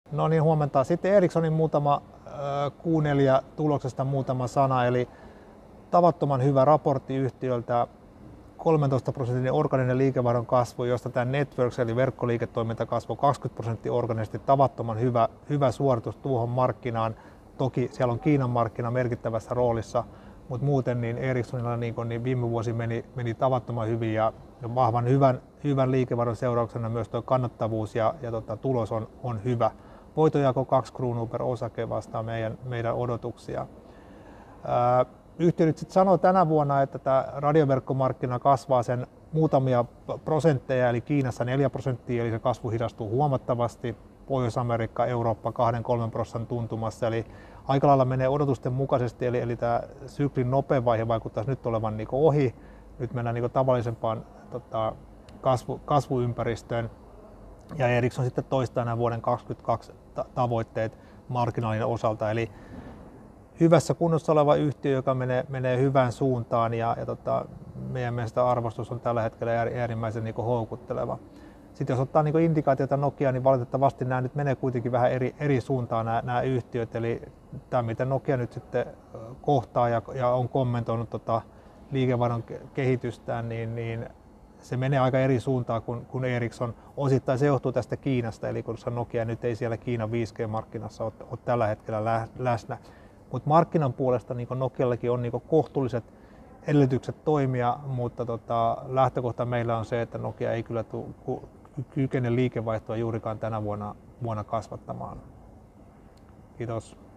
No niin, huomenta. Sitten Ericssonin muutama Q4 tuloksesta muutama sana, eli tavattoman hyvä raportti yhtiöltä, 13% orgaaninen liikevaihdon kasvu, josta tämä Networks eli verkkoliiketoiminta kasvoi 20% orgaanisesti, tavattoman hyvä suoritus tuohon markkinaan. Toki siellä on Kiinan markkina merkittävässä roolissa, mutta muuten niin Ericssonilla niin viime vuosi meni tavattoman hyvin ja vahvan hyvän liikevaihdon seurauksena myös tuo kannattavuus ja tulos on hyvä. Voitonjako 2 kruunua per osake vastaa meidän odotuksia. Yhtiö nyt sitten sanoo tänä vuonna, että tämä radioverkkomarkkina kasvaa sen muutamia prosentteja, eli Kiinassa 4%, eli se kasvu hidastuu huomattavasti. Pohjois-Amerikka, Eurooppa 2-3% tuntumassa, eli aika lailla menee odotusten mukaisesti, eli tämä syklin nopein vaihe vaikuttaisi nyt olevan niin ohi. Nyt mennään niin tavallisempaan kasvuympäristöön. Ja Ericsson sitten toistaa nämä vuoden 2022 tavoitteet marginaalin osalta, eli hyvässä kunnossa oleva yhtiö, joka menee hyvään suuntaan ja meidän mielestä arvostus on tällä hetkellä äärimmäisen niin houkutteleva. Sitten jos ottaa niin indikaatiota Nokia, niin valitettavasti nämä nyt menee kuitenkin vähän eri suuntaan nämä yhtiöt, eli tämä miten Nokia nyt sitten kohtaa ja on kommentoinut liikevaihdon kehitystään, niin se menee aika eri suuntaan kuin Ericsson. Osittain se johtuu tästä Kiinasta, eli koska Nokia nyt ei siellä Kiinan 5G-markkinassa ole tällä hetkellä läsnä. Mutta markkinan puolesta niin Nokiallakin on niin kohtuulliset edellytykset toimia, mutta lähtökohta meillä on se, että Nokia ei kyllä kykene liikevaihtoa juurikaan tänä vuonna kasvattamaan. Kiitos.